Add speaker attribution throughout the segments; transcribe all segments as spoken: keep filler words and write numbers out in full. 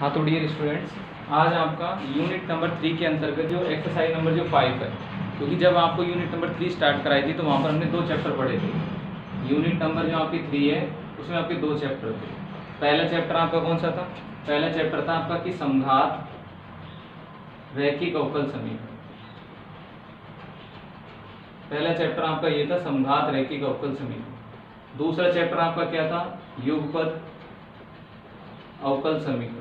Speaker 1: हाँ तो dear students, आज आपका यूनिट नंबर थ्री के अंतर्गत जो एक्सरसाइज नंबर जो फाइव है, क्योंकि जब आपको यूनिट नंबर थ्री स्टार्ट कराई थी तो वहाँ पर हमने दो चैप्टर पढ़े थे। यूनिट नंबर जो आपकी थ्री है उसमें आपके दो चैप्टर थे। पहला चैप्टर आपका कौन सा था? पहला चैप्टर था आपका कि समघात रैखिक अवकल समीकरण। पहला चैप्टर आपका ये था समघात रैखिक अवकल समीकरण। दूसरा चैप्टर आपका क्या था? युगपद अवकल समीकरण।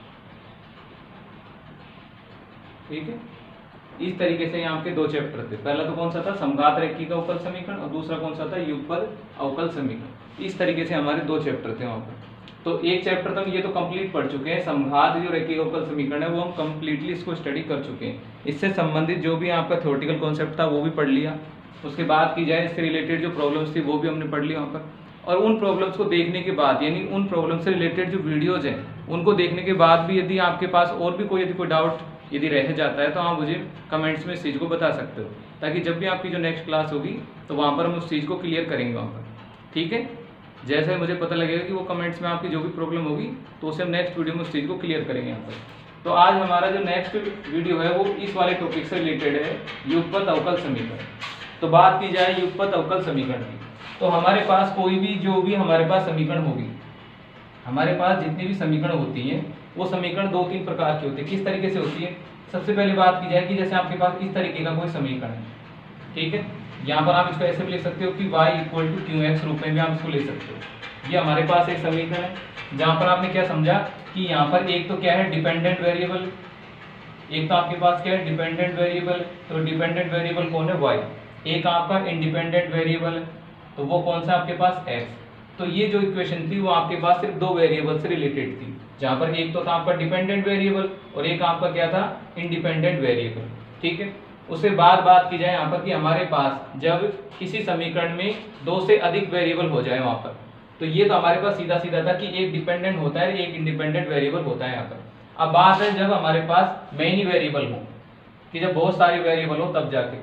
Speaker 1: ठीक है, इस तरीके से यहाँ के दो चैप्टर थे। पहला तो कौन सा था? समघात रैखिक अवकल समीकरण, और दूसरा कौन सा था? युगपद अवकल समीकरण। इस तरीके से हमारे दो चैप्टर थे वहाँ पर। तो एक चैप्टर तो हम ये तो कंप्लीट पढ़ चुके हैं, समघात जो रैखिक अवकल समीकरण है वो हम कंप्लीटली इसको स्टडी कर चुके हैं। इससे संबंधित जो भी आपका थ्योरेटिकल कॉन्सेप्ट था वो भी पढ़ लिया। उसके बाद की जाए इससे रिलेटेड जो प्रॉब्लम्स थी वो भी हमने पढ़ लिया वहाँ पर। और उन प्रॉब्लम्स को देखने के बाद, यानी उन प्रॉब्लम से रिलेटेड जो वीडियोज हैं उनको देखने के बाद भी यदि आपके पास और भी कोई यदि कोई डाउट यदि रह जाता है तो आप मुझे कमेंट्स में इस चीज़ को बता सकते हो, ताकि जब भी आपकी जो नेक्स्ट क्लास होगी तो वहाँ पर हम उस चीज़ को क्लियर करेंगे वहाँ पर। ठीक है, जैसे मुझे पता लगेगा कि वो कमेंट्स में आपकी जो भी प्रॉब्लम होगी तो उसे हम नेक्स्ट वीडियो में उस चीज़ को क्लियर करेंगे यहाँ पर। तो आज हमारा जो नेक्स्ट वीडियो है वो इस वाले टॉपिक से रिलेटेड है, युगपद अवकल समीकरण। तो बात की जाए युगपद अवकल समीकरण की, तो हमारे पास कोई भी जो भी हमारे पास समीकरण होगी, हमारे पास जितनी भी समीकरण होती हैं वो समीकरण दो तीन प्रकार की होती है। किस तरीके से होती है? सबसे पहले बात की जाए कि जैसे आपके पास इस तरीके का कोई समीकरण है, ठीक है, यहाँ पर आप इसको ऐसे भी लिख सकते हो कि y equal to q x रूप में भी आप इसको ले सकते हो। ये हमारे पास एक समीकरण है जहाँ पर आपने क्या समझा कि यहाँ पर एक तो क्या है? Dependent variable. एक तो आपके पास क्या है? Dependent variable. तो डिपेंडेंट वेरिएबल कौन है? y। एक आपका इंडिपेंडेंट वेरिएबल है, तो वो कौन सा आपके पास? x। तो ये जो इक्वेशन थी वो आपके पास सिर्फ दो वेरिएबल से रिलेटेड थी, जहाँ पर एक तो था आपका डिपेंडेंट वेरिएबल और एक आपका क्या था? Independent variable. ठीक है, उसके बाद बात की जाए यहाँ पर कि हमारे पास जब किसी समीकरण में दो से अधिक वेरिएबल हो जाए वहाँ पर, तो ये तो हमारे पास सीधा सीधा था कि एक डिपेंडेंट होता है एक इंडिपेंडेंट वेरिएबल होता है यहाँ पर। अब बात है जब हमारे पास मेनी वेरिएबल हो, कि जब बहुत सारे वेरिएबल हो तब जाके,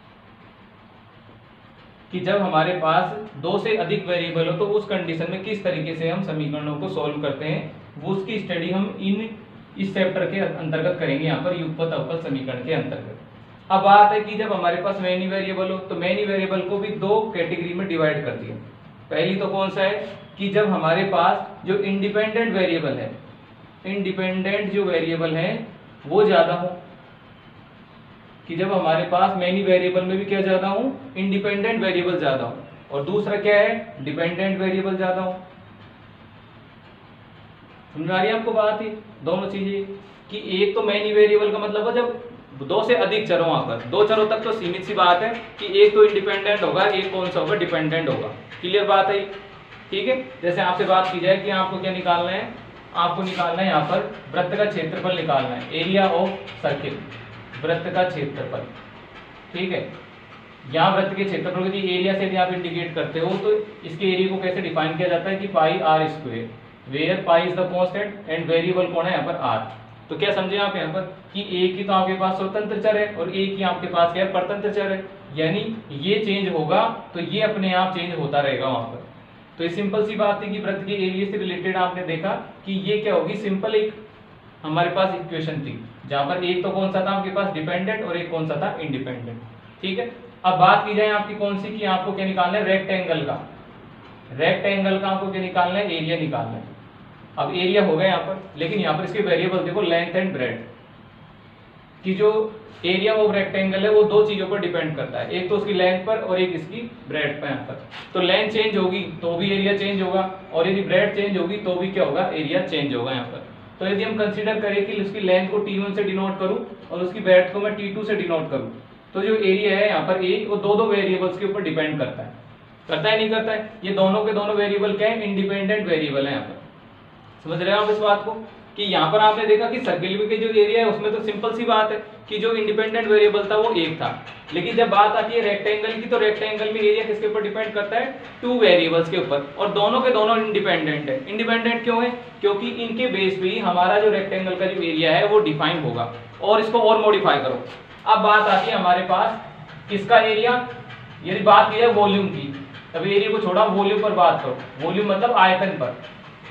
Speaker 1: कि जब हमारे पास दो से अधिक वेरिएबल हो तो उस कंडीशन में किस तरीके से हम समीकरणों को सॉल्व करते हैं, वो उसकी स्टडी हम इन इस चैप्टर के अंतर्गत करेंगे, यहाँ पर युगपद अवकल समीकरण के अंतर्गत। अब बात है कि जब हमारे पास मेनी वेरिएबल हो तो मेनी वेरिएबल को भी दो कैटेगरी में डिवाइड कर दिया। पहली तो कौन सा है कि जब हमारे पास जो इंडिपेंडेंट वेरिएबल है, इंडिपेंडेंट जो वेरिएबल है वो ज्यादा हो, कि जब हमारे पास मेनी वेरिएबल में भी क्या ज्यादा हो? इंडिपेंडेंट वेरिएबल ज्यादा हो। और दूसरा क्या है? डिपेंडेंट वेरिएबल ज्यादा हो। समझ आ रही है आपको बात? ही दोनों चीजें, कि एक तो मेनी वेरिएबल का मतलब है जब दो से अधिक चर हो, वहां पर दो चरों तक तो सीमित सी बात है कि एक तो इंडिपेंडेंट होगा, एक कौन सा होगा? डिपेंडेंट होगा। क्लियर बात है? ठीक है, जैसे आपसे बात की जाए कि आपको क्या निकालना है? आपको निकालना है यहाँ पर वृत्त का क्षेत्रफल निकालना है, एरिया ऑफ सर्किल, वृत्त का क्षेत्रफल। ठीक है, यहाँ वृत्त के क्षेत्रफल को एरिया से यदि आप इंडिकेट करते हो तो इसके एरिया को कैसे डिफाइन किया जाता है कि pi r square, where pi is the constant and variable कौन है यहाँ पर? आर। तो क्या समझे आप यहाँ पर कि एक ही तो आपके पास स्वतंत्र चर है और एक ही आपके पास क्या है? परतंत्र चर है, यानी ये चेंज होगा तो ये अपने आप चेंज होता रहेगा वहां पर। तो ये सिंपल सी बात है कि वृत्त के एरिया से रिलेटेड आपने देखा कि ये क्या होगी? सिंपल एक हमारे पास इक्वेशन थी जहां पर एक तो कौन सा था आपके पास? डिपेंडेंट, और एक कौन सा था? इंडिपेंडेंट। ठीक है, अब बात की जाए आपकी कौन सी, कि आपको क्या निकालना है? रेक्टेंगल का। रेक्टेंगल का आपको क्या निकालना है? एरिया निकालना है। अब एरिया होगा यहाँ पर, लेकिन यहाँ पर इसके वेरिएबल देखो, लेंथ एंड ब्रेड्थ, कि जो एरिया ऑफ रेक्टेंगल है वो दो चीजों पर डिपेंड करता है, एक तो उसकी लेंथ पर और एक इसकी ब्रेड्थ पर। यहाँ पर तो लेंथ चेंज होगी तो भी एरिया चेंज होगा, और यदि ब्रेड्थ चेंज होगी तो भी क्या होगा? एरिया चेंज होगा यहाँ पर। तो यदि हम कंसीडर करें कि उसकी लेंथ को टी वन से डिनोट करूं और उसकी ब्रेड्थ को मैं टी टू से डिनोट करूं, तो जो एरिया है यहाँ पर ए, वो दो दो वेरिएबल्स के ऊपर डिपेंड करता है। करता है नहीं करता है? ये दोनों के दोनों वेरिएबल क्या है? इंडिपेंडेंट वेरिएबल है यहाँ पर। समझ रहे हो आप इस बात को? कि यहाँ पर आपने देखा कि सर्किल के जो एरिया है उसमें तो सिंपल सी बात है कि जो इंडिपेंडेंट वेरिएबल था वो एक था, लेकिन जब बात आती है रेक्टेंगल की तो रेक्टेंगल में एरिया किसके ऊपर डिपेंड करता है? टू वेरिएबल्स के ऊपर, और दोनों के दोनों इंडिपेंडेंट है। इंडिपेंडेंट क्यों है? क्योंकि इनके बेस पे ही हमारा जो रेक्टेंगल का जो एरिया है वो डिफाइन होगा, और इसको और मॉडिफाई करो। अब बात आती है हमारे पास किसका एरिया? यदि बात की जाए वॉल्यूम की, तब एरिया को छोड़ा वॉल्यूम पर बात करो। वॉल्यूम मतलब आयतन पर।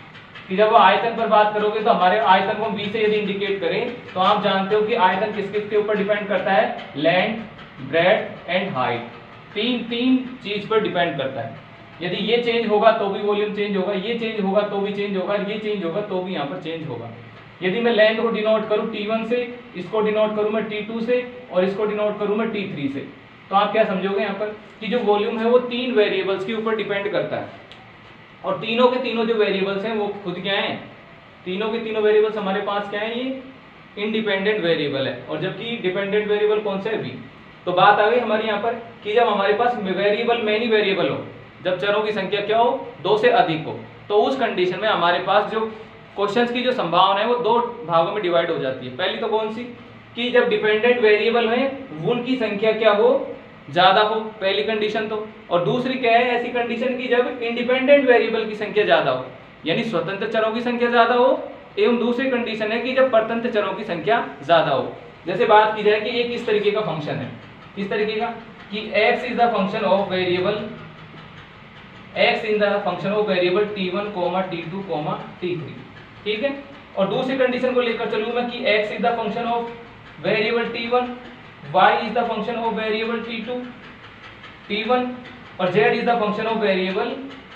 Speaker 1: कि जब आयतन पर बात करोगे तो हमारे आयतन को हम v से यदि इंडिकेट करें तो आप जानते हो कि आयतन किस किस के ऊपर डिपेंड करता है, लेंथ, ब्रेड्थ एंड हाइट, तीन तीन चीज पर डिपेंड करता है। यदि ये चेंज होगा तो भी वॉल्यूम चेंज होगा, ये चेंज होगा तो भी चेंज होगा, ये चेंज होगा तो भी यहाँ पर चेंज होगा। यदि मैं लेंथ को डिनोट करूँ टी वन से, इसको डिनोट करूँ मैं टी टू से और इसको डिनोट करूँ मैं टी थ्री से, तो आप क्या समझोगे यहाँ पर कि जो वॉल्यूम है वो तीन वेरिएबल्स के ऊपर डिपेंड करता है और तीनों के तीनों जो वेरिएबल्स हैं वो खुद क्या हैं, तीनों के तीनों वेरिएबल्स हमारे पास क्या है, ये इंडिपेंडेंट वेरिएबल है और जबकि डिपेंडेंट वेरिएबल कौन सा है, v। तो बात आ गई हमारी यहाँ पर कि जब हमारे पास वेरिएबल मैनी वेरिएबल हो, जब चरों की संख्या क्या हो, दो से अधिक हो, तो उस कंडीशन में हमारे पास जो क्वेश्चंस की जो संभावना है वो दो भागों में डिवाइड हो जाती है। पहली तो कौन सी कि जब डिपेंडेंट वेरिएबल है उनकी संख्या क्या हो, ज्यादा हो, पहली कंडीशन तो, और दूसरी क्या है, ऐसी कंडीशन की जब इंडिपेंडेंट वेरिएबल की संख्या ज्यादा हो, यानी स्वतंत्र चरों की संख्या ज्यादा हो, एवं दूसरी कंडीशन है कि जब परतंत्र चरों की संख्या ज्यादा हो। जैसे बात की जाए कि एक इस तरीके का फंक्शन है, इस तरीके का कि x is the function of variable x in the function of variable t one, t two, t three, ठीक है। और दूसरी कंडीशन को लेकर चलूं मैं कि x is the function of variable t one, y is the function of variable t two, t one और z is the function of variable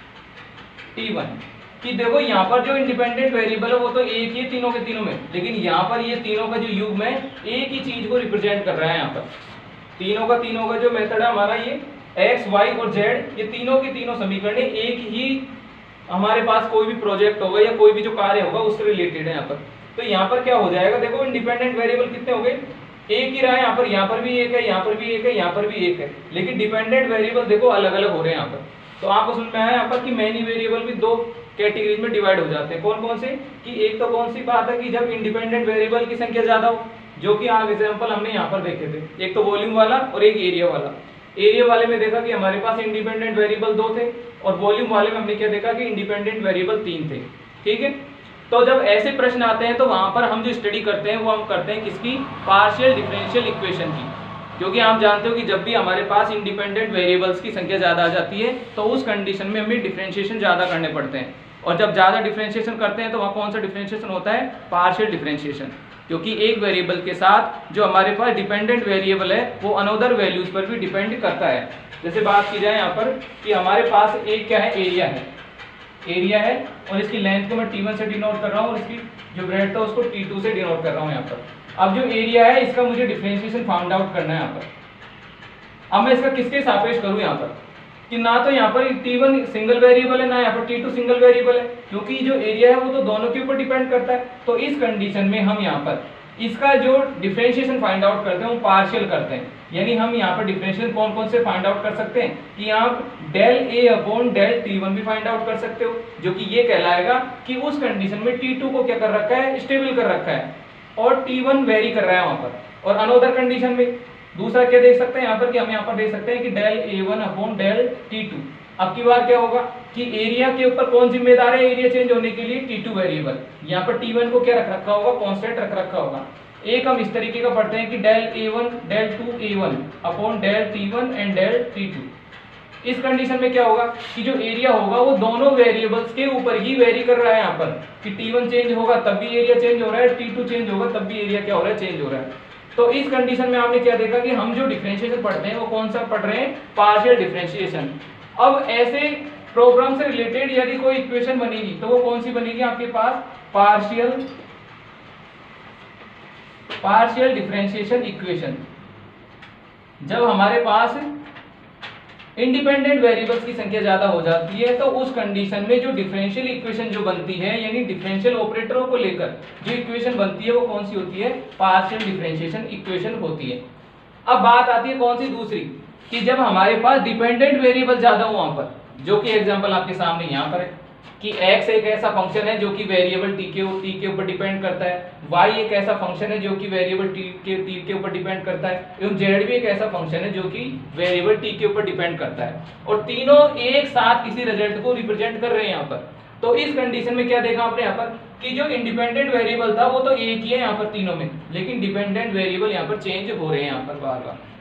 Speaker 1: t one. कि देखो यहाँ पर जो इंडिपेंडेंट वेरिएबल है वो तो एक ही तीनों के तीनों में, लेकिन यहाँ पर ये तीनों का जो युग्म है एक ही चीज को रिप्रेजेंट कर रहा है। यहाँ पर तीनों का तीनों का जो मेथड है हमारा, ये x, y और z, ये तीनों के तीनों समीकरण एक ही हमारे पास कोई भी प्रोजेक्ट होगा या कोई भी जो कार्य होगा उससे रिलेटेड है यहाँ पर। तो यहाँ पर क्या हो जाएगा, देखो इंडिपेंडेंट वेरिएबल कितने हो गए, एक ही रहा है यहाँ पर, यहाँ पर भी एक है, यहाँ पर भी एक है, यहाँ पर भी एक है, लेकिन डिपेंडेंट वेरिएबल देखो अलग अलग हो रहे हैं यहाँ पर। तो आपको समझ में आया यहाँ पर कि मैनी वेरिएबल भी दो कैटेगरीज में डिवाइड हो जाते हैं। कौन कौन से कि एक तो कौन सी बात है कि जब इंडिपेंडेंट वेरिएबल की संख्या ज्यादा हो, जो कि आप एग्जांपल हमने यहाँ पर देखे थे, एक तो वॉल्यूम वाला और एक एरिया वाला। एरिया वाले में देखा कि हमारे पास इंडिपेंडेंट वेरिएबल दो थे और वॉल्यूम वाले में हमने क्या देखा कि इंडिपेंडेंट वेरिएबल तीन थे, ठीक है। तो जब ऐसे प्रश्न आते हैं तो वहां पर हम जो स्टडी करते हैं वो हम करते हैं किसकी, पार्शियल डिफरेंशियल इक्वेशन की, क्योंकि आप जानते हो कि जब भी हमारे पास इंडिपेंडेंट वेरिएबल्स की संख्या ज्यादा आ जाती है तो उस कंडीशन में हमें डिफरेंशिएशन ज्यादा करने पड़ते हैं, और जब ज्यादा डिफरेंशिएशन करते हैं तो वहाँ कौन सा डिफरेंशिएशन होता है, पार्शियल डिफरेंशिएशन, क्योंकि एक वेरिएबल के साथ जो हमारे पास डिपेंडेंट वेरिएबल है वो अनदर वैल्यूज पर भी डिपेंड करता है। जैसे बात की जाए यहाँ पर कि हमारे पास एक क्या है, एरिया है, एरिया है और इसकी लेंथ को मैं टी वन से डिनोट कर रहा हूँ और इसकी जो ब्रेड्थ है उसको टी टू से डिनोट कर रहा हूँ यहाँ पर। अब जो एरिया है इसका मुझे डिफरेंशिएशन फाइंड आउट करना है यहाँ पर। अब मैं इसका किसके सापेक्ष करूँ यहाँ पर कि ना तो यहाँ पर टी वन सिंगल वेरिएबल है ना यहाँ पर टी टू सिंगल वेरिएबल है, क्योंकि जो एरिया है वो तो दोनों के ऊपर डिपेंड करता है। तो इस कंडीशन में हम यहाँ पर इसका जो डिफरेंशिएशन फाइंड आउट करते हैं वो पार्शियल करते हैं, यानी हम यहाँ पर डिफरेंशिएशन कौन कौन से फाइंड आउट कर सकते हैं कि आप del a upon del t one भी फाइंड आउट कर सकते हो, जो कि ये कहलाएगा कि उस कंडीशन में टी टू को क्या कर रखा है, स्टेबल कर रखा है और टी वन वेरी कर रहा है वहां पर। और अनदर कंडीशन में दूसरा क्या देख सकते हैं यहाँ पर कि हम यहाँ पर देख सकते हैं कि del a one upon del t two. अब की बार क्या होगा कि एरिया के ऊपर कौन जिम्मेदार है एरिया चेंज होने के लिए, टी टू वेरिएबल। यहाँ पर टी वन को क्या रख रखा होगा, कांस्टेंट रख रखा होगा। एक हम इस तरीके का पढ़ते हैं कि del a one del two a one upon del t one and del t two. इस कंडीशन में क्या होगा कि जो एरिया होगा वो दोनों वेरिएबल्स के ऊपर ही वेरी कर रहा है यहाँ पर कि टी वन चेंज होगा तब भी एरिया चेंज हो रहा है, टी टू चेंज होगा तब भी एरिया क्या हो रहा है, चेंज हो रहा है। तो इस कंडीशन में आपने क्या देखा कि हम जो डिफरेंशिएशन पढ़ते हैं वो कौन सा पढ़ रहे हैं, पार्शियल डिफरेंशिएशन। अब ऐसे प्रोग्राम से रिलेटेड यदि कोई इक्वेशन बनेगी तो वो कौन सी बनेगी आपके पास, पार्शियल पार्शियल डिफरेंशिएशन इक्वेशन। जब हमारे पास इंडिपेंडेंट वेरिएबल्स की संख्या ज्यादा हो जाती है तो उस कंडीशन में जो डिफरेंशियल इक्वेशन जो बनती है, यानी डिफरेंशियल ऑपरेटरों को लेकर जो इक्वेशन बनती है वो कौन सी होती है, पार्शियल डिफरेंशिएशन इक्वेशन होती है। अब बात आती है कौन सी दूसरी कि जब हमारे पास डिपेंडेंट वेरिएबल ज्यादा हो वहां पर, जो कि एग्जांपल आपके सामने यहाँ पर है कि x एक ऐसा फंक्शन है जो कि वेरिएबल t के t के ऊपर डिपेंड करता है, y एक ऐसा फंक्शन है जो कि वेरिएबल t के t के ऊपर डिपेंड करता है, एवं z भी एक ऐसा फंक्शन है जो कि वेरिएबल t के ऊपर डिपेंड करता है, और तीनों एक साथ किसी रिजल्ट को रिप्रेजेंट कर रहे हैं यहाँ पर। तो इस कंडीशन में क्या देखा आपने यहाँ पर कि जो इंडिपेंडेंट वेरिएबल था वो तो एक ही है यहाँ पर तीनों में, लेकिन डिपेंडेंट वेरिएबल यहाँ पर चेंज हो रहे हैं यहाँ पर बार बार।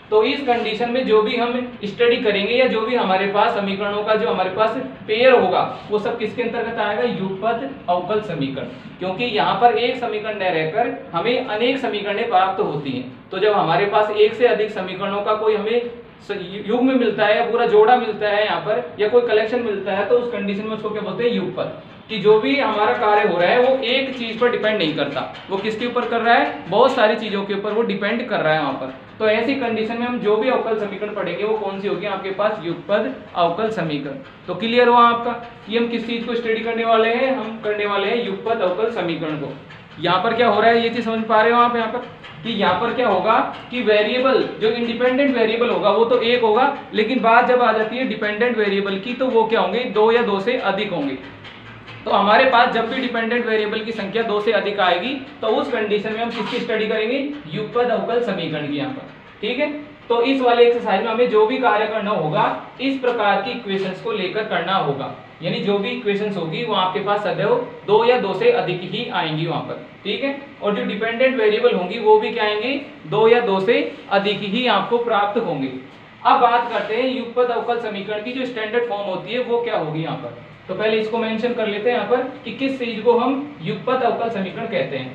Speaker 1: तो इस कंडीशन में जो भी हम स्टडी करेंगे या जो भी हमारे पास समीकरणों का जो हमारे पास पेयर होगा वो सब किसके अंतर्गत आएगा, युगपद अवकल समीकरण। क्योंकि यहाँ पर एक समीकरण न रहकर हमें अनेक समीकरणें प्राप्त होती हैं। तो जब हमारे पास एक से अधिक समीकरणों का कोई हमें युग में मिलता है या पूरा जोड़ा मिलता है यहाँ पर या कोई कलेक्शन मिलता है तो उस कंडीशन में उसको क्या बोलते हैं, युगपद। कि जो भी हमारा कार्य हो रहा है वो एक चीज पर डिपेंड नहीं करता, वो किसके ऊपर कर रहा है, बहुत सारी चीजों के ऊपर वो डिपेंड कर रहा है वहां पर। तो ऐसी कंडीशन में हम जो भी अवकल समीकरण पढ़ेंगे वो कौन सी होगी आपके पास, युगपद अवकल समीकरण। तो क्लियर हुआ आपका कि हम किस चीज को स्टडी करने वाले हैं, हम करने वाले हैं युगपद अवकल समीकरण को। यहाँ पर क्या हो रहा है ये चीज समझ पा रहे हो आप यहाँ पर कि यहाँ पर क्या होगा कि वेरिएबल जो इंडिपेंडेंट वेरिएबल होगा वो तो एक होगा, लेकिन बात जब आ जाती है डिपेंडेंट वेरिएबल की तो वो क्या होंगे, दो या दो से अधिक होंगे। तो हमारे पास जब भी डिपेंडेंट वेरिएबल की संख्या दो से अधिक आएगी तो उस कंडीशन में हम किसकी स्टडी करेंगे, युगपद अवकल समीकरण की यहाँ पर। ठीक है, तो इस वाले एक्सरसाइज में हमें जो भी कार्य करना होगा इस प्रकार की इक्वेशंस को लेकर करना होगा। यानी जो भी इक्वेशंस होगी वो आपके पास सदैव दो या दो से अधिक ही आएंगी वहां पर। ठीक है, और जो डिपेंडेंट वेरिएबल होंगी वो भी क्या आएंगे, दो या दो से अधिक ही आपको प्राप्त होंगे। अब बात करते हैं युगपद अवकल समीकरण की जो स्टैंडर्ड फॉर्म होती है वो क्या होगी यहाँ पर। तो पहले इसको मेंशन कर लेते हैं यहाँ पर कि किस चीज को हम युगपद अवकल समीकरण कहते हैं।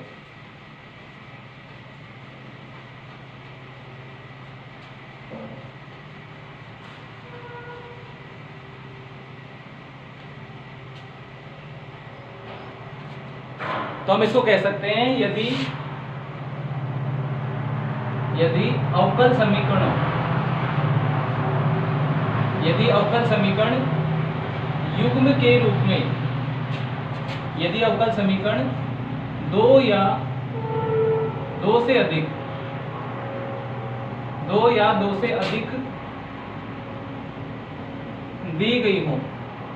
Speaker 1: तो हम इसको कह सकते हैं यदि यदि अवकल समीकरणों यदि अवकल समीकरण युग्म के रूप में यदि अवकल समीकरण दो या दो से अधिक दो या दो से अधिक दी गई हो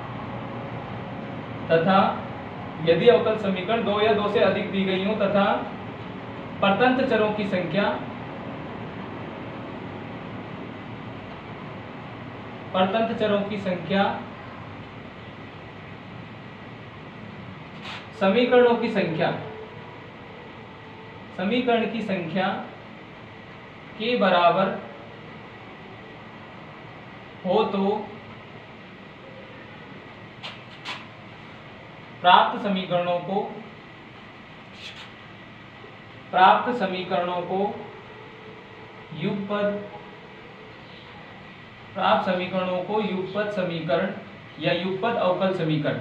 Speaker 1: तथा यदि अवकल समीकरण दो या दो से अधिक दी गई हो तथा परतंत्र चरों की संख्या परतंत्र चरों की संख्या समीकरणों की संख्या समीकरण की संख्या के बराबर हो तो प्राप्त समीकरणों को प्राप्त समीकरणों को युगपद प्राप्त समीकरणों को युगपद समीकरण या युगपद अवकल समीकरण।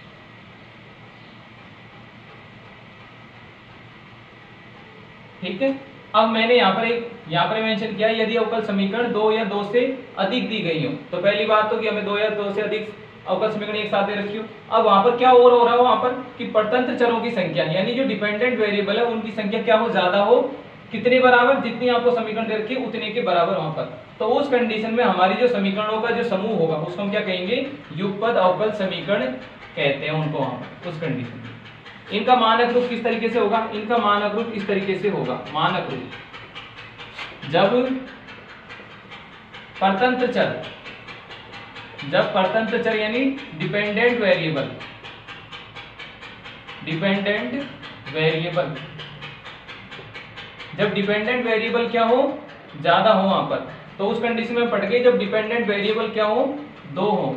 Speaker 1: ठीक है, अब मैंने यहाँ पर एक यहाँ पर मेंशन किया यदि अवकल समीकरण दो या दो से अधिक दी गई हो। तो पहली बात तो कि हमें दो या दो से अधिक अवकल समीकरण एक साथ दे रखी हो। अब वहां पर क्या और हो रहा है वहां पर कि परतंत्र चरों की संख्या यानी जो डिपेंडेंट वेरिएबल है उनकी संख्या क्या हो, ज्यादा हो, कितने बराबर, जितनी आपको समीकरण दे रखी है उतने के बराबर वहां पर। तो उस कंडीशन में हमारी जो समीकरणों का जो समूह होगा उसको हम क्या कहेंगे, युगपद अवकल समीकरण कहते हैं उनको वहां पर उस कंडीशन में। इनका मानक रूप किस तरीके से होगा, इनका मानक रूप इस तरीके से होगा। मानक रूप जब परतंत्र चर जब परतंत्र चर यानी डिपेंडेंट वेरिएबल डिपेंडेंट वेरिएबल जब डिपेंडेंट वेरिएबल क्या हो, ज्यादा हो वहां पर, तो उस कंडीशन में पढ़ गए जब डिपेंडेंट वेरिएबल क्या हो, दो हो।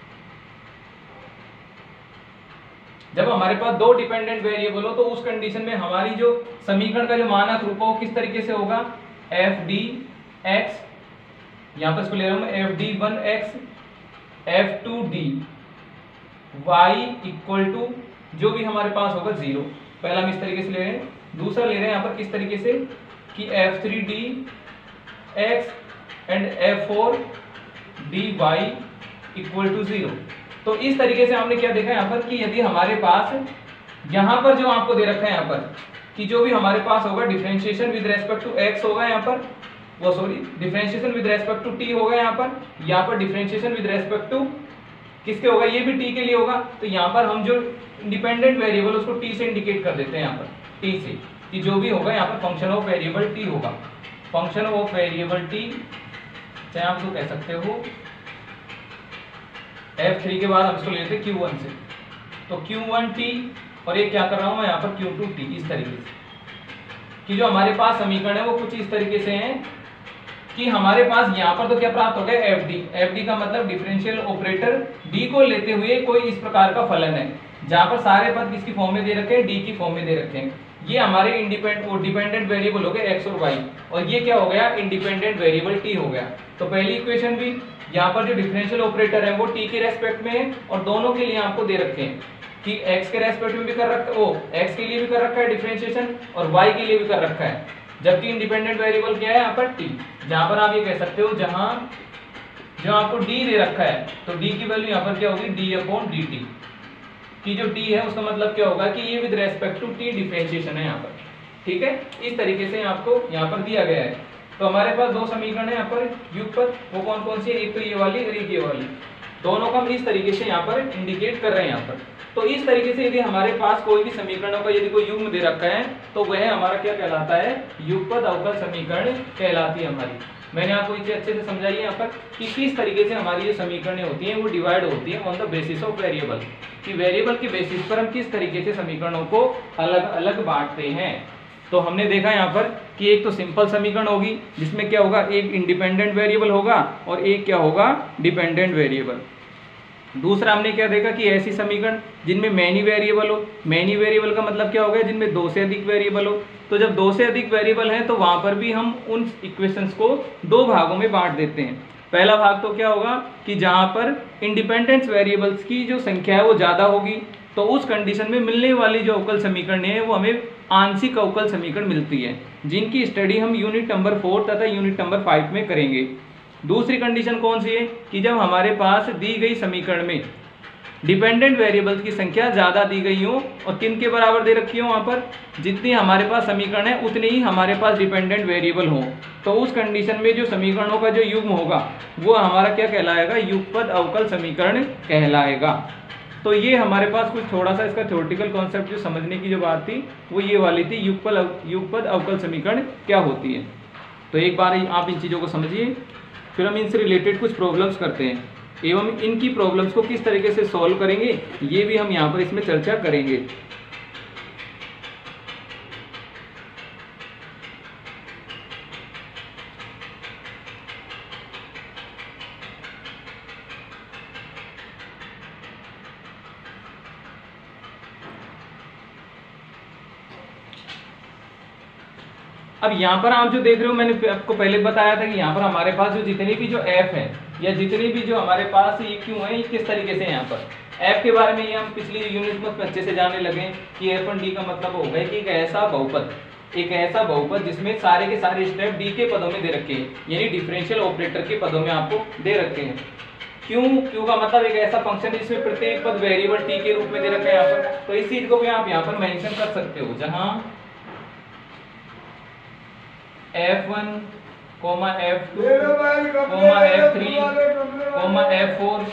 Speaker 1: जब हमारे पास दो डिपेंडेंट वेरिएबल हो तो उस कंडीशन में हमारी जो समीकरण का जो मानक रूप हो किस तरीके से होगा, एफ डी एक्स, यहां पर इसको ले रहा हूं f d one x f two d y equal to जो भी हमारे पास होगा जीरो। पहला हम इस तरीके से ले रहे हैं, दूसरा ले रहे हैं यहाँ पर किस तरीके से कि f three d x and f four d y equal to zero. तो इस तरीके से हमने क्या देखा यहाँ पर कि यदि हमारे पास यहाँ पर जो आपको दे रखा है यहाँ पर कि जो भी हमारे पास होगा differentiation with respect to x होगा यहाँ पर, वो sorry differentiation with respect to t होगा यहाँ पर, यहाँ पर डिफरेंशिएशन विद रेस्पेक्ट टू किसके होगा, ये भी टी के लिए होगा। तो यहाँ पर हम जो इंडिपेंडेंट वेरिएबल उसको टी से इंडिकेट कर देते हैं यहाँ पर, टी से, कि जो भी होगा यहाँ पर फंक्शन ऑफ वेरिएबल टी होगा, फंक्शन ऑफ वेरिएबल टी, चाहे आप तो कह सकते हो एफ थ्री के बाद हम इसको लेते हैं क्यू वन से, तो क्यू वन टी और ये क्या कर रहा हूँ मैं यहाँ पर क्यू टू टी। इस तरीके से कि जो हमारे पास समीकरण है वो कुछ इस तरीके से हैं कि हमारे पास यहाँ पर तो क्या प्राप्त हो गया एफ डी। एफ डी का मतलब डिफरेंशियल ऑपरेटर डी को लेते हुए कोई इस प्रकार का फलन है जहां पर सारे पद किसकी फॉर्म में दे रखे हैं, डी की फॉर्म में दे रखे हैं। ये हमारे इंडिपेंडेंट डिपेंडेंट वेरिएबल हो गए एक्स और वाई, और ये क्या हो गया, इंडिपेंडेंट वेरिएबल टी हो गया। तो पहली इक्वेशन भी यहाँ पर जो डिफरेंशियल ऑपरेटर है वो टी के रेस्पेक्ट में है, और दोनों के लिए आपको दे रखे हैं कि x के रेस्पेक्ट में भी कर रखा है, ओ x के लिए भी कर रखा है डिफरेंशिएशन, और y के लिए भी कर रखा है। जबकि इंडिपेंडेंट वेरिएबल क्या है यहाँ पर t, जहां पर आप ये कह सकते हो जहां जो आपको d दे रखा है तो d की वैल्यू यहाँ पर क्या होगी, d अपॉन डी टी की जो d है उसका मतलब क्या होगा कि ये with respect to t differentiation है यहाँ पर। ठीक है, इस तरीके से आपको यहाँ पर दिया गया है। तो हमारे पास दो समीकरण है यहाँ पर युगपद, वो कौन कौन सी है, एक तो ये वाली और एक ये वाली, दोनों को हम इस तरीके से यहाँ पर इंडिकेट कर रहे हैं यहाँ पर। तो इस तरीके से यदि हमारे पास कोई भी समीकरणों का यदि कोई युग्म दे रखा है तो वह हमारा क्या कहलाता है, युगपद अवकल समीकरण कहलाती है हमारी। मैंने आपको इसे अच्छे से समझाई है यहाँ पर कि किस तरीके से हमारी ये समीकरणें होती हैं वो डिवाइड होती हैं on the basis of variable, कि वेरिएबल के बेसिस पर हम किस तरीके से समीकरणों को अलग अलग बांटते हैं। तो हमने देखा यहाँ पर कि एक तो सिंपल समीकरण होगी जिसमें क्या होगा, एक इंडिपेंडेंट वेरिएबल होगा और एक क्या होगा, डिपेंडेंट वेरिएबल। दूसरा हमने क्या देखा कि ऐसी समीकरण जिनमें मैनी वेरिएबल हो। मैनी वेरिएबल का मतलब क्या हो गया, जिनमें दो से अधिक वेरिएबल हो। तो जब दो से अधिक वेरिएबल हैं तो वहां पर भी हम उन इक्वेशंस को दो भागों में बांट देते हैं। पहला भाग तो क्या होगा कि जहां पर इंडिपेंडेंट वेरिएबल्स की जो संख्या है वो ज़्यादा होगी, तो उस कंडीशन में मिलने वाली जो अवकल समीकरण है वो हमें आंशिक अवकल समीकरण मिलती है, जिनकी स्टडी हम यूनिट नंबर फोर तथा यूनिट नंबर फाइव में करेंगे। दूसरी कंडीशन कौन सी है कि जब हमारे पास दी गई समीकरण में डिपेंडेंट वेरिएबल्स की संख्या ज़्यादा दी गई हो और किन के बराबर दे रखी हो, वहाँ पर जितनी हमारे पास समीकरण है उतने ही हमारे पास डिपेंडेंट वेरिएबल हो, तो उस कंडीशन में जो समीकरणों का जो युग्म होगा वो हमारा क्या कहलाएगा, युगपद अवकल समीकरण कहलाएगा। तो ये हमारे पास कुछ थोड़ा सा इसका थ्योरेटिकल कॉन्सेप्ट जो समझने की जो बात थी वो ये वाली थी, युगपद युगपद अवकल समीकरण क्या होती है। तो एक बार आप इन चीज़ों को समझिए, फिर हम इनसे रिलेटेड कुछ प्रॉब्लम्स करते हैं एवं इनकी प्रॉब्लम्स को किस तरीके से सॉल्व करेंगे ये भी हम यहाँ पर इसमें चर्चा करेंगे। अब यहाँ पर आप जो देख रहे हो, मैंने आपको पहले बताया था कि यहाँ पर हमारे पास जो जितने भी जो f है या जितने भी जो हमारे पास ये क्यों है, ये किस तरीके से यहाँ पर f के बारे में ये हम पिछली यूनिट में अच्छे से जानने लगे कि एफ वन डी का मतलब हो गया कि एक ऐसा बहुपद, एक ऐसा बहुपद जिसमें सारे के सारे स्टेप डी के पदों में दे रखे हैं, यानी डिफरेंशियल ऑपरेटर के पदों में आपको दे रखे हैं। क्यों क्यों का मतलब एक ऐसा फंक्शन जिसमें प्रत्येक पद वेरिएबल टी के रूप में दे रखा है यहाँ पर। तो इस चीज को भी आप यहाँ पर मेंशन कर सकते हो, जहां f one comma f two comma f three comma f four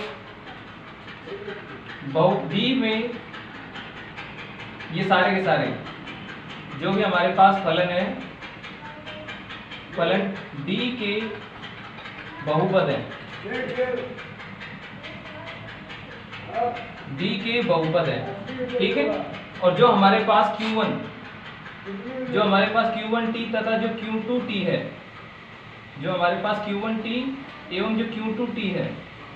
Speaker 1: बहु डी में ये सारे के सारे जो भी हमारे पास फलन है, फलन डी के बहुपद है, डी के बहुपद है, ठीक है। और जो हमारे पास क्यू वन जो हमारे पास क्यू वन टी तथा जो क्यू टू टी है, जो हमारे पास क्यू वन टी एवं जो क्यू टू टी है,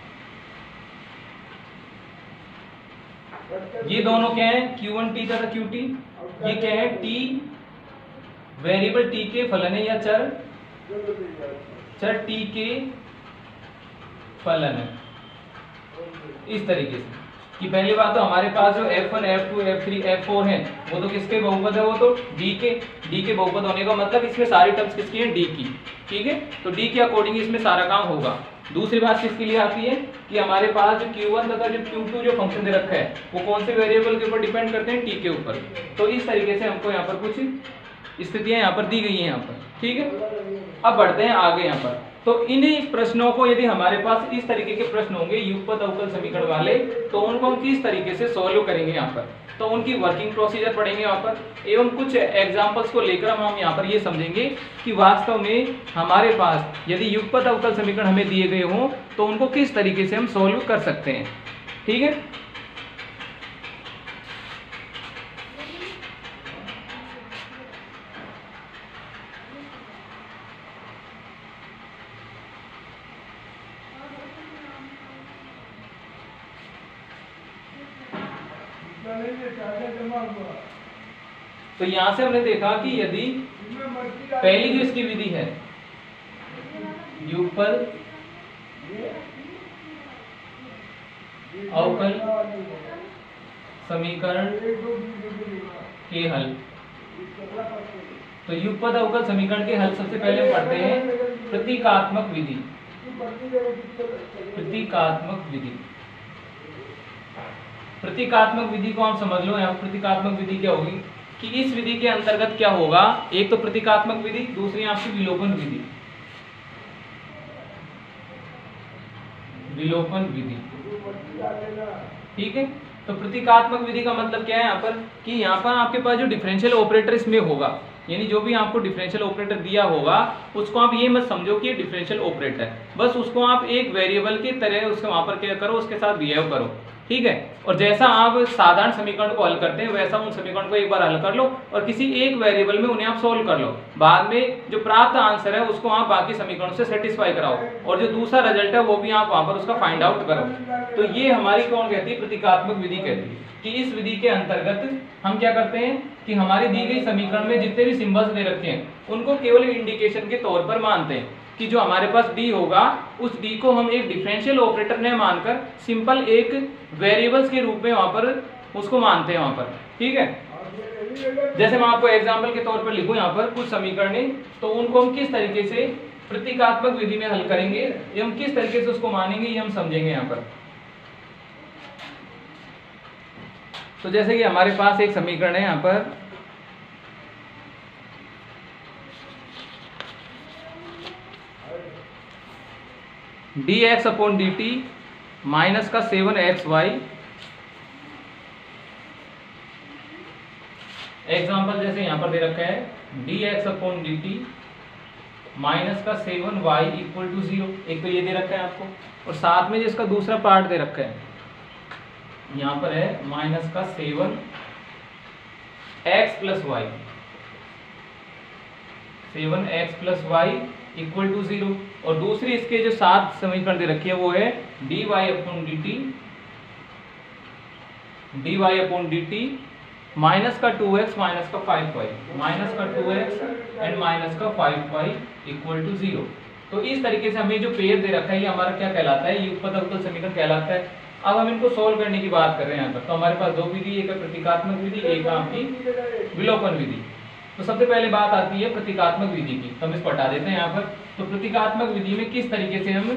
Speaker 1: ये दोनों क्या है, क्यू वन टी तथा क्यू टी, ये क्या है, टी वेरिएबल टी के फलन है या चर चर टी के फलन है। इस तरीके से कि पहली बात तो हमारे पास जो f one, f two, f three, f four है वो तो किसके बहुपद है, वो तो डी के डी के बहुपद होने का मतलब इसमें सारी टर्म्स किसकी हैं, डी की, ठीक है। तो डी के अकॉर्डिंग इसमें सारा काम होगा। दूसरी बात किसके लिए आती है कि हमारे पास जो क्यू वन तथा जो क्यू टू जो फंक्शन दे रखा है वो कौन से वेरिएबल के ऊपर डिपेंड करते हैं, टी के ऊपर। तो इस तरीके से हमको यहाँ पर कुछ स्थितियां यहाँ पर दी गई हैं यहाँ पर, ठीक है। अब बढ़ते हैं आगे यहाँ पर। तो इन प्रश्नों को यदि हमारे पास इस तरीके के प्रश्न होंगे युगपद अवकल समीकरण वाले, तो उनको हम किस तरीके से सॉल्व करेंगे यहाँ पर, तो उनकी वर्किंग प्रोसीजर पढ़ेंगे यहाँ पर एवं कुछ एग्जांपल्स को लेकर हम यहाँ पर ये समझेंगे कि वास्तव में हमारे पास यदि युगपद अवकल समीकरण हमें दिए गए हों तो उनको किस तरीके से हम सॉल्व कर सकते हैं, ठीक है। तो यहाँ से हमने देखा कि यदि पहली जो इसकी विधि है युगपद अवकल समीकरण के हल, तो युगपद अवकल समीकरण के हल सबसे पहले पढ़ते हैं प्रतीकात्मक विधि। प्रतीकात्मक विधि प्रतीकात्मक विधि को आप समझ लो। यहाँ प्रतीकात्मक विधि क्या होगी कि इस विधि के अंतर्गत क्या होगा, एक तो प्रतीकात्मक विधि, दूसरी आपकी विलोपन विधि। विलोपन विधि, ठीक है। तो प्रतीकात्मक विधि का मतलब क्या है यहाँ पर कि यहाँ पर आपके पास जो डिफरेंशियल ऑपरेटर इसमें होगा, यानी जो भी आपको डिफरेंशियल ऑपरेटर दिया होगा उसको आप ये मत समझो कि ये डिफरेंशियल ऑपरेटर, बस उसको आप एक वेरिएबल की तरह उसके वहां पर क्या करो, उसके साथ बिहेव करो, ठीक है। और जैसा आप साधारण समीकरण को हल करते हैं वैसा उन समीकरण को एक बार हल कर लो और किसी एक वेरिएबल में उन्हें आप सोल्व कर लो। बाद में जो प्राप्त आंसर है उसको आप बाकी समीकरणों से सेटिस्फाई कराओ और जो दूसरा रिजल्ट है वो भी आप वहां पर उसका फाइंड आउट करो। तो ये हमारी कौन कहती है, प्रतीकात्मक विधि कहती है कि इस विधि के अंतर्गत हम क्या करते हैं कि हमारी दी गई समीकरण में जितने भी सिंबल्स दे रखे हैं उनको केवल इंडिकेशन के तौर पर मानते हैं कि जो हमारे पास डी होगा उस डी को हम एक डिफरेंशियल ऑपरेटर ने मानकर सिंपल एक वेरिएबल्स के रूप में वहां पर उसको मानते हैं वहां पर, ठीक है। जैसे मैं आपको एग्जांपल के तौर पर लिखूं यहाँ पर कुछ समीकरण, तो उनको हम किस तरीके से प्रतीकात्मक विधि में हल करेंगे, ये हम किस तरीके से उसको मानेंगे ये हम समझेंगे यहाँ पर। तो जैसे कि हमारे पास एक समीकरण है यहाँ पर d x upon d t minus का सेवन एक्स वाई। एग्जाम्पल जैसे यहाँ पर दे रखा है d x upon d t minus का seven y equal to zero. एक तो ये दे रखा है आपको और साथ में जिसका दूसरा पार्ट दे रखा है यहाँ पर है माइनस का seven x plus y, seven x plus y equal to zero. और दूसरी इसके जो सात समीकरण दे रखी है वो है d y upon d t d y upon d t minus का टू एक्स माइनस का फाइव वाई, माइनस का टू एक्स एंड माइनस का five y equal to zero. तो इस तरीके से हमें जो पेयर दे रखा है ये हमारा क्या कहलाता है, युगपद अवकल समीकरण कहलाता है। अब हम इनको सोल्व करने की बात कर रहे हैं यहाँ पर। तो हमारे पास दो विधि, एक है प्रतीकात्मक विधि, एक है आपकी विलोपन विधि। तो सबसे पहले बात आती है प्रतीकात्मक विधि की, तो हम इसको हटा देते हैं यहाँ पर। तो प्रतीकात्मक विधि में किस तरीके से हम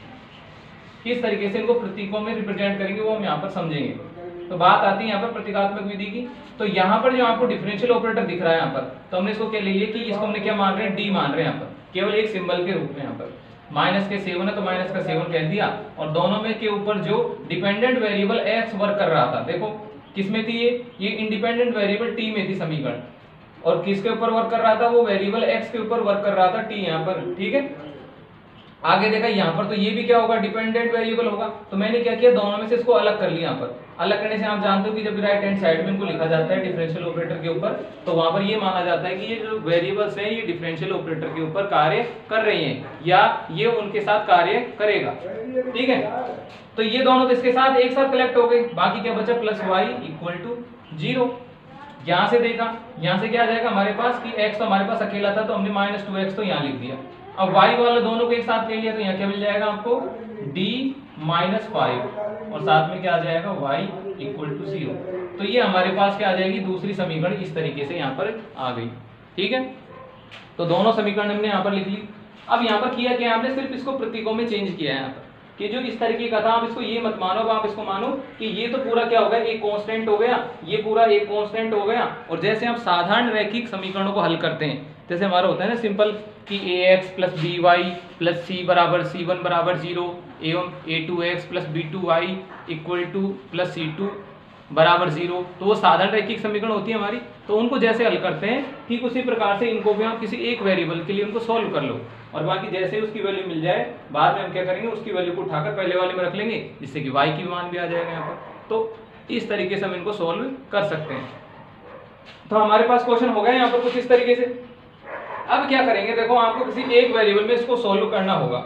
Speaker 1: किस तरीके से इनको प्रतीकों में रिप्रेजेंट करेंगे वो हम यहाँ पर समझेंगे। तो बात आती है यहाँ पर प्रतीकात्मक विधि की। तो यहाँ पर जो आपको डिफरेंशियल ऑपरेटर दिख रहा है यहाँ पर, तो हमने इसको क्या ले लिया कि इसको हमने क्या मान रहे हैं, डी मान रहे हैं यहाँ पर, केवल एक सिंबल के रूप में। यहाँ पर माइनस के सेवन है तो माइनस का सेवन कह दिया और दोनों में के ऊपर जो डिपेंडेंट वेरिएबल एक्स वर्क कर रहा था, देखो किसमें थी ये ये इंडिपेंडेंट वेरिएबल टी में थी समीकरण, और किसके ऊपर वर्क कर रहा था, वो वेरिएबल एक्स के ऊपर वर्क कर रहा था टी यहाँ पर, ठीक है। आगे देखा यहाँ पर तो ये भी क्या होगा, डिपेंडेंट वेरिएबल होगा। तो मैंने क्या किया, दोनों में से इसको अलग कर लिया। यहाँ पर अलग करने से आप जानते हो कि जब राइट हैंड साइड में इनको लिखा जाता है डिफरेंशियल ऑपरेटर के ऊपर, तो वहां पर ये माना जाता है कि ये जो वेरिएबल्स हैं ये डिफरेंशियल ऑपरेटर के ऊपर कार्य कर रही हैं या ये उनके साथ कार्य करेगा, ठीक है। तो ये दोनों तो इसके साथ एक साथ कलेक्ट हो गए, बाकी क्या बचा, plus y equal to zero. यहाँ से देखा, यहाँ से क्या आ जाएगा हमारे पास कि x तो हमारे पास अकेला था तो हमने माइनस टू एक्स तो यहाँ लिख दिया। अब y वाला दोनों को एक साथ ले लिया तो यहाँ क्या मिल जाएगा आपको, d माइनस फाइव और साथ में क्या आ जाएगा y इक्वल टू जीरो। तो ये हमारे पास क्या आ जाएगी, दूसरी समीकरण इस तरीके से यहाँ पर आ गई, ठीक है। तो दोनों समीकरण हमने यहाँ पर लिख ली। अब यहाँ पर किया क्या, आपने सिर्फ इसको प्रतीकों में चेंज किया है यहाँ पर कि जो इस तरीके का था, आप इसको ये मत मानो, आप इसको मानो कि ये तो पूरा क्या हो गया, एक कांस्टेंट हो गया, ये पूरा एक कांस्टेंट हो गया। और जैसे हम साधारण रैखिक समीकरणों को हल करते हैं, जैसे हमारा होता है ना सिंपल कि a x plus b y plus c बराबर सी वन बराबर जीरो एवं a two x plus b two y equal to plus c two बराबर जीरो, तो वो साधारण रैखिक समीकरण होती है हमारी। तो उनको जैसे हल करते हैं ठीक उसी प्रकार से इनको भी आप किसी एक वेरिएबल के लिए उनको सॉल्व कर लो और बाकी जैसे ही उसकी वैल्यू मिल जाए बाद में हम क्या करेंगे, उसकी वैल्यू को उठाकर पहले वाले में रख लेंगे जिससे कि y की मान भी आ जाएगा यहाँ पर। तो इस तरीके से हम इनको सॉल्व कर सकते हैं। तो हमारे पास क्वेश्चन हो गया यहाँ पर कुछ इस तरीके से। अब क्या करेंगे, देखो आपको किसी एक वेरिएबल में इसको सॉल्व करना होगा।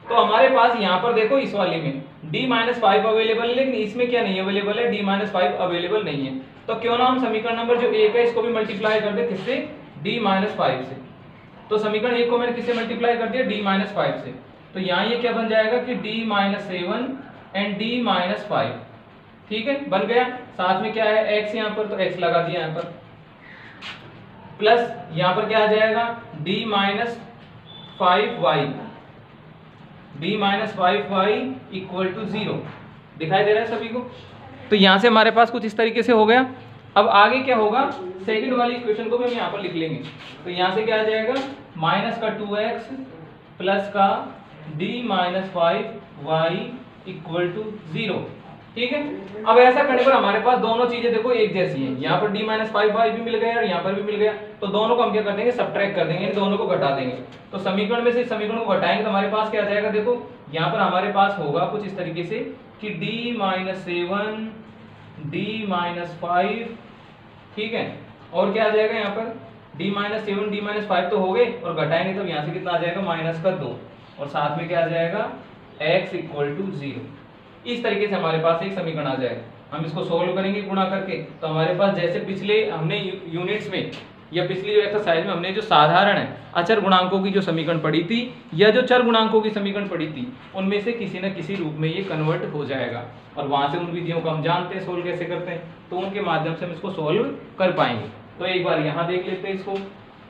Speaker 1: तो हमारे पास यहाँ पर देखो इस वाले में d माइनस फाइव अवेलेबल है, लेकिन इसमें क्या नहीं अवेलेबल है, d माइनस फाइव अवेलेबल नहीं है। तो क्यों ना हम समीकरण नंबर जो एक है इसको भी मल्टीप्लाई कर दे किससे, d माइनस फाइव से। तो समीकरण एक को मैंने किससे मल्टीप्लाई कर दिया, d माइनस फाइव से। तो यहाँ ये क्या बन जाएगा कि d minus seven and d minus five, ठीक है बन गया। साथ में क्या है x यहाँ पर, तो x लगा दिया यहाँ पर, प्लस यहाँ पर क्या आ जाएगा d minus five y, d minus five y equal to zero. दिखाई दे रहा है सभी को। तो यहाँ से हमारे पास कुछ इस तरीके से हो गया। अब आगे क्या होगा, सेकंड वाली इक्वेशन को भी हम यहाँ पर लिख लेंगे। तो यहाँ से क्या आ जाएगा, माइनस का टू एक्स प्लस का d minus five y equal to zero, ठीक है। अब ऐसा करने पर हमारे पास दोनों चीजें देखो एक जैसी हैं, यहाँ पर d माइनस फाइव वाई भी मिल गया और यहाँ पर भी मिल गया। तो दोनों को हम क्या कर देंगे, सब्ट्रैक्ट कर देंगे, दोनों को घटा देंगे। तो समीकरण में से समीकरण को घटाएंगे तो हमारे पास क्या आ जाएगा, देखो यहाँ पर हमारे पास होगा कुछ इस तरीके से कि d minus seven d minus five, ठीक है, और क्या आ जाएगा यहाँ पर d minus seven d minus five तो हो गए, और घटाएंगे तो यहाँ से कितना आ जाएगा, माइनस का दो, और साथ में क्या आ जाएगा x इक्वल टू जीरो। इस तरीके से हमारे पास एक समीकरण आ जाएगा। हम इसको सोल्व करेंगे गुणा करके, तो हमारे पास जैसे पिछले हमने यूनिट्स में या पिछली जो एक्सरसाइज में हमने जो साधारण है अचर गुणांकों की जो समीकरण पढ़ी थी या जो चर गुणांकों की समीकरण पढ़ी थी, उनमें से किसी न किसी रूप में ये कन्वर्ट हो जाएगा। और वहां से उन विधियों को हम जानते हैं सोल्व कैसे करते हैं, तो उनके माध्यम से हम इसको सोल्व कर पाएंगे। तो एक बार यहाँ देख लेते हैं इसको।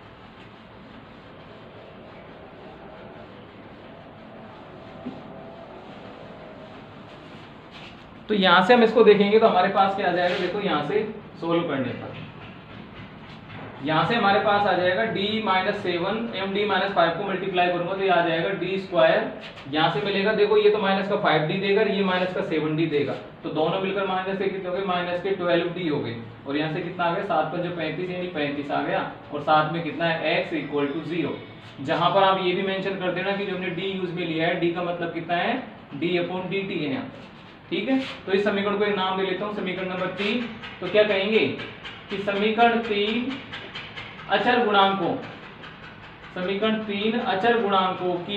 Speaker 1: तो यहां से हम इसको देखेंगे तो हमारे पास क्या आ जाएगा, देखो यहां से सोल्व करने पर यहां से हमारे पास आ जाएगा d minus seven m d minus five को मल्टीप्लाई करूंगा तो ये आ जाएगा d स्क्वायर, यहाँ से मिलेगा देखो ये तो माइनस का फाइव डी देगा, ये माइनस का सेवन डी देगा, तो दोनों मिलकर माइनस के कितने हो गए, माइनस के ट्वेल्व डी हो गए। और यहाँ से कितना आ गया, सात पंजे पैंतीस यानी पैंतीस आ गया, और साथ में कितना है x इक्वल टू जीरो। जहां पर आप ये भी मेंशन कर देना कि जो हमने d यूज में लिया है, d का मतलब कितना है, d अपॉन डी टी है यहाँ, ठीक है। तो इस समीकरण को एक नाम दे लेता हूँ, समीकरण नंबर तीन। तो क्या कहेंगे कि समीकरण तीन अचर गुणांकों समीकरण तीन अचर गुणांकों की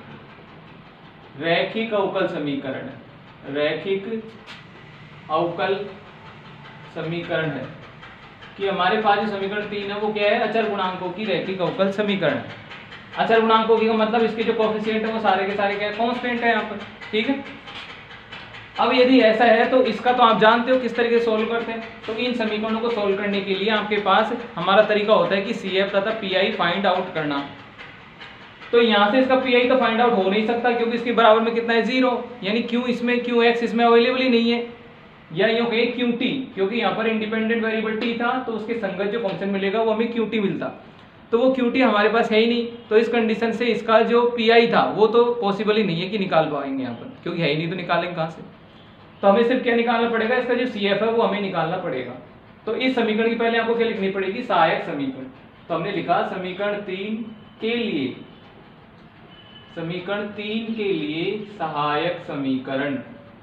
Speaker 1: रैखिक अवकल समीकरण है। रैखिक अवकल समीकरण है कि हमारे पास जो समीकरण तीन है वो क्या है, अचर गुणांकों की रैखिक अवकल समीकरण है। अचर गुणांकों की का मतलब इसके जो कोएफिशिएंट है वो सारे के सारे क्या है, कांस्टेंट है यहाँ पर, ठीक है। अब यदि ऐसा है तो इसका तो आप जानते हो किस तरीके से सोल्व करते हैं। तो इन समीकरणों को सोल्व करने के लिए आपके पास हमारा तरीका होता है कि सी एफ तथा पी आई फाइंड आउट करना। तो यहाँ से इसका पी आई तो फाइंड आउट हो नहीं सकता क्योंकि इसके बराबर में कितना है, जीरो, यानी क्यू इसमें क्यू एक्स इसमें अवेलेबल ही नहीं है, या यूँ कहे क्यू टी, क्योंकि यहाँ पर इंडिपेंडेंट वेरिएबल टी था तो उसके संगत जो फंक्शन मिलेगा वो हमें क्यू टी मिलता, तो वो क्यू टी हमारे पास है ही नहीं। तो इस कंडीशन से इसका जो पी आई था वो तो पॉसिबल ही नहीं है कि निकाल पाएंगे यहाँ पर, क्योंकि है ही नहीं तो निकालेंगे कहाँ से। तो हमें सिर्फ क्या निकालना पड़ेगा, इसका जो सी एफ है वो हमें निकालना पड़ेगा। तो इस समीकरण की पहले आपको क्या लिखनी पड़ेगी, सहायक समीकरण। तो हमने लिखा समीकरण तीन के लिए समीकरण तीन के लिए सहायक समीकरण।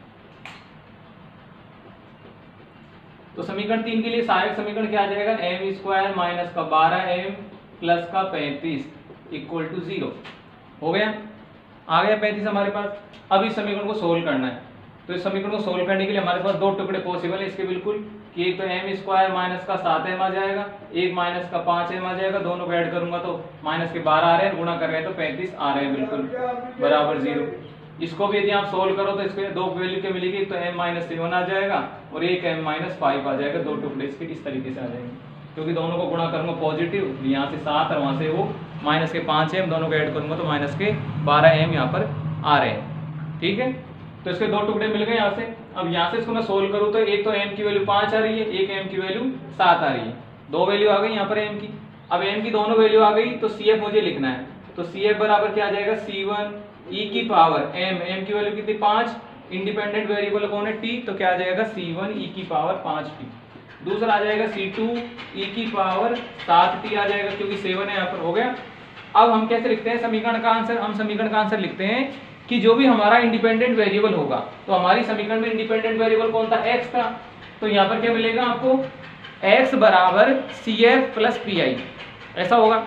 Speaker 1: तो समीकरण तीन के लिए सहायक समीकरण क्या आ जाएगा, एम स्क्वायर माइनस का बारह एम प्लस का पैंतीस इक्वल टू जीरो। हो गया, आ गया पैंतीस हमारे पास। अब इस समीकरण को सोल्व करना है। तो इस समीकरण को सोल्व करने के लिए हमारे पास दो टुकड़े पॉसिबल है इसके बिल्कुल, कि एक तो एम स्क्वायर माइनस का सात एम आ जाएगा, एक माइनस का पाँच एम आ जाएगा, दोनों को ऐड करूंगा तो माइनस के बारह आ रहे हैं, गुणा कर रहे हैं तो पैंतीस आ रहे हैं बिल्कुल बराबर जीरो। इसको भी यदि आप सोल्व करो तो इसके दो वैल्यू क्या मिलेगी, तो एम माइनस सेवन आ जाएगा और एक एम माइनस फाइव आ जाएगा, दो टुकड़े इसके इस तरीके से आ जाएंगे, क्योंकि दोनों को गुणा करूंगा पॉजिटिव, यहाँ से सात और वहाँ से वो माइनस के पाँच एम, दोनों को ऐड करूंगा तो माइनस के बारह एम यहाँ पर आ रहे हैं, ठीक है। तो इसके दो टुकड़े मिल गए यहाँ से। अब यहाँ से इसको मैं सोल्व करूँ तो एक तो m की वैल्यू पाँच आ रही है, एक m की वैल्यू सात आ रही है, दो वैल्यू आ गई यहाँ पर m की। अब m की दोनों वैल्यू आ गई तो सी एफ मुझे लिखना है। तो सी एफ बराबर क्या आ जाएगा, सी वन ई की पावर m, m की वैल्यू कितनी पाँच, इंडिपेंडेंट वेरिएबल कौन है t, तो क्या आ जाएगा सी वन ई की पावर पाँच टी। दूसरा आ जाएगा सी टू ई की पावर सात टी आ जाएगा, क्योंकि सेवन है यहाँ पर। हो गया। अब हम कैसे लिखते हैं समीकरण का आंसर, हम समीकरण का आंसर लिखते हैं कि जो भी हमारा इंडिपेंडेंट वेरिएबल होगा, तो हमारी समीकरण में इंडिपेंडेंट वेरिएबल कौन था, x था, तो यहाँ पर क्या मिलेगा आपको, x बराबर c f plus p i, ऐसा होगा।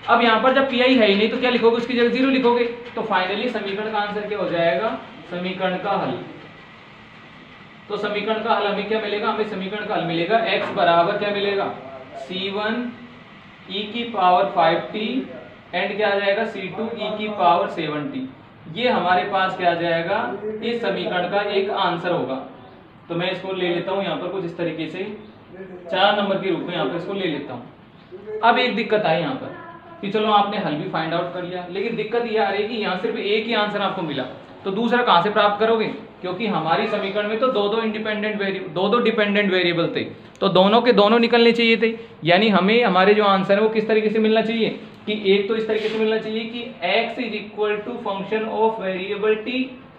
Speaker 1: अब यहाँ पर जब पी आई है ही नहीं तो क्या लिखोगे, उसकी जगह जीरो लिखोगे। तो फाइनली समीकरण का आंसर क्या हो जाएगा, समीकरण का हल। तो समीकरण का हल हमें क्या मिलेगा, हमें समीकरण का हल मिलेगा x बराबर क्या मिलेगा, सी वन ई की पावर फाइव टी एंड क्या आ जाएगा सी टू ई की पावर सेवन टी। ये हमारे पास क्या आ जाएगा, इस समीकरण का एक आंसर होगा। तो मैं इसको ले लेता हूँ यहाँ पर कुछ इस तरीके से, चार नंबर के रूप में यहाँ पर इसको ले लेता हूँ। अब एक दिक्कत आई यहाँ पर कि चलो आपने हल भी फाइंड आउट कर लिया, लेकिन दिक्कत ये आ रही है कि यहाँ सिर्फ एक ही आंसर आपको मिला, तो दूसरा कहाँ से प्राप्त करोगे, क्योंकि हमारी समीकरण में तो दो दो इंडिपेंडेंट वेरिएबल दो दो डिपेंडेंट वेरिएबल थे, तो दोनों के दोनों निकलने चाहिए थे। यानी हमें हमारे जो आंसर है वो किस तरीके से मिलना चाहिए कि एक तो इस तरीके से मिलना चाहिए कि x is equal to function of variable t,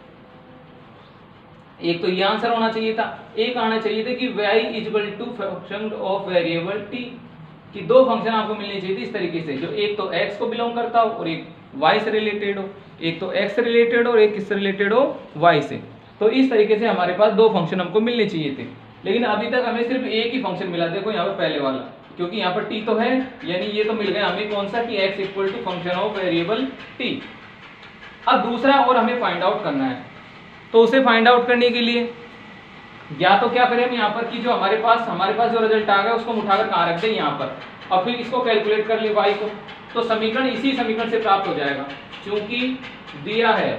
Speaker 1: एक तो ये आंसर होना चाहिए था। एक आना चाहिए था कि y is equal to function of variable t, कि दो फंक्शन आपको मिलने चाहिए थे इस तरीके से, जो एक तो x को बिलोंग करता हो और एक y से रिलेटेड हो, एक तो x से रिलेटेड हो और एक किससे रिलेटेड हो, y से। तो इस तरीके से हमारे पास दो फंक्शन हमको मिलने चाहिए थे, लेकिन अभी तक हमें सिर्फ एक ही फंक्शन मिला। देखो यहाँ पर पहले वाला, क्योंकि यहाँ पर t तो है, यानी ये तो मिल गया हमें कौन सा कि x equal to function of variable t। अब दूसरा और हमें फाइंड आउट करना है, तो उसे फाइंड आउट करने के लिए या तो क्या करें हम यहाँ पर कि जो हमारे पास हमारे पास जो रिजल्ट आ गया उसको हम उठाकर कहाँ रख दें यहाँ पर, और फिर इसको कैलकुलेट कर ले y को, तो समीकरण इसी समीकरण से प्राप्त हो जाएगा। क्योंकि दिया है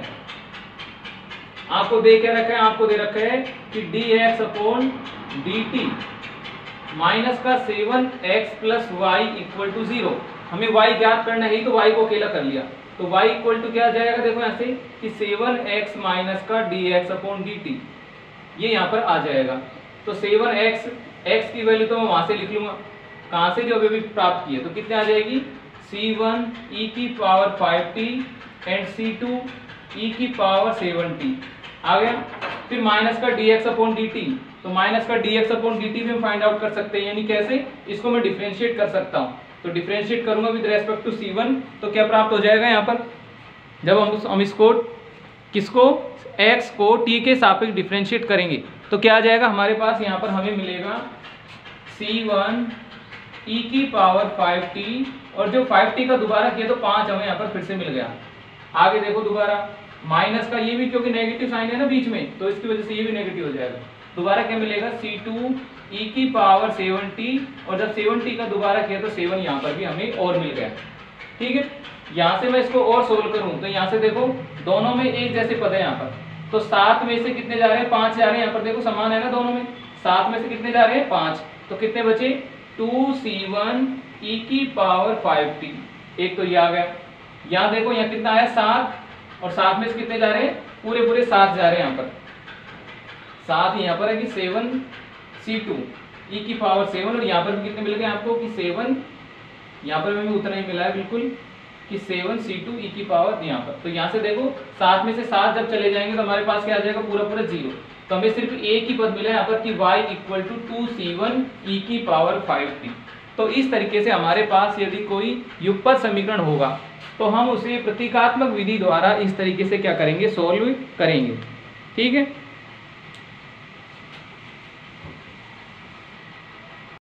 Speaker 1: आपको दे के रखा है आपको दे रखा है कि d x upon d t minus का seven x plus y equal to zero. हमें y ज्ञात करना है तो y को अकेला कर लिया, तो y इक्वल टू क्या आ जाएगा, देखो यहाँ से कि सेवन एक्स माइनस का d x upon d t, ये यहाँ पर आ जाएगा। तो सेवन एक्स एक्स की वैल्यू तो मैं वहां से लिख लूंगा, कहाँ से जो अभी प्राप्त किया, तो कितने आ जाएगी सी वन ई की power five t and c two e की पावर सेवन टी आ गया। फिर माइनस का d x upon d t, तो माइनस का d x upon d t भी हम फाइंड आउट कर सकते हैं, यानी कैसे, इसको मैं डिफरेंशिएट कर सकता हूँ। तो डिफरेंशिएट करूंगा with respect to c one, तो क्या प्राप्त हो जाएगा यहाँ पर, जब हम हम इसको किसको x को t के सापेक्ष डिफरेंशिएट करेंगे तो क्या आ जाएगा हमारे पास, यहाँ पर हमें मिलेगा सी वन ई की पावर फाइव टी, और जो फाइव टी का दोबारा किया तो पाँच हमें यहाँ पर फिर से मिल गया। आगे देखो दोबारा माइनस का ये भी, क्योंकि नेगेटिव साइन है ना बीच में, तो इसकी वजह से ये भी नेगेटिव हो जाएगा। दोबारा क्या मिलेगा सी टू ई की पावर सेवन टी, और जब सेवन टी का दोबारा किया तो सेवन यहाँ पर भी हमें और मिल गया। ठीक है, यहाँ से मैं इसको और सोल्व करूँ तो यहाँ से देखो दोनों में एक जैसे पद है यहाँ पर, तो सात में से कितने जा रहे हैं, पाँच जा रहे हैं। यहाँ पर देखो समान है ना दोनों में, सात में से कितने जा रहे हैं, पाँच, तो कितने बचे टू सी वन ई की पावर फाइव टी, एक तो ये आ गया। यहाँ देखो यहाँ कितना आया सात, और सात में से कितने जा रहे हैं, पूरे पूरे सात जा रहे हैं यहाँ पर, सात यहाँ पर है कि सेवन सी टू ई की पावर सेवन, और यहाँ पर भी कितने मिल गए आपको कि सेवन, यहाँ पर भी उतना ही मिला है बिल्कुल कि सेवन सी टू ई की पावर यहाँ पर। तो यहाँ से देखो सात में से सात जब चले जाएंगे तो हमारे पास क्या आ जाएगा, पूरा पूरा जीरो। तो हमें सिर्फ एक ही पद मिला है यहाँ पर कि y equal to two c one e की पावर फाइव टी। तो इस तरीके से हमारे पास यदि कोई युगपत समीकरण होगा तो हम उसे प्रतीकात्मक विधि द्वारा इस तरीके से क्या करेंगे, सोल्व करेंगे। ठीक है।